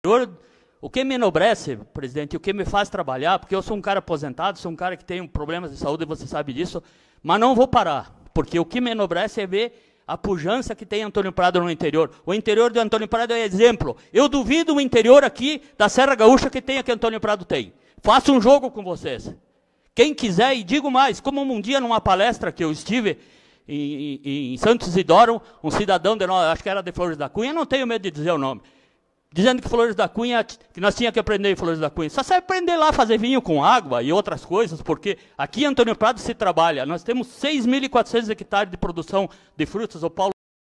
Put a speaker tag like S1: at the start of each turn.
S1: O que me enobrece, presidente, o que me faz trabalhar, porque eu sou um cara aposentado, sou um cara que tem problemas de saúde, você sabe disso, mas não vou parar, porque o que me enobrece é ver a pujança que tem Antônio Prado no interior. O interior de Antônio Prado é exemplo. Eu duvido o interior aqui da Serra Gaúcha que tem, que Antônio Prado tem. Faço um jogo com vocês. Quem quiser, e digo mais, como um dia numa palestra que eu estive em Santos Isidoro, um cidadão de nós, acho que era de Flores da Cunha, não tenho medo de dizer o nome, dizendo que Flores da Cunha, que nós tínhamos que aprender em Flores da Cunha. Só sabe aprender lá a fazer vinho com água e outras coisas, porque aqui em Antônio Prado se trabalha. Nós temos 6.400 hectares de produção de frutas. O Paulo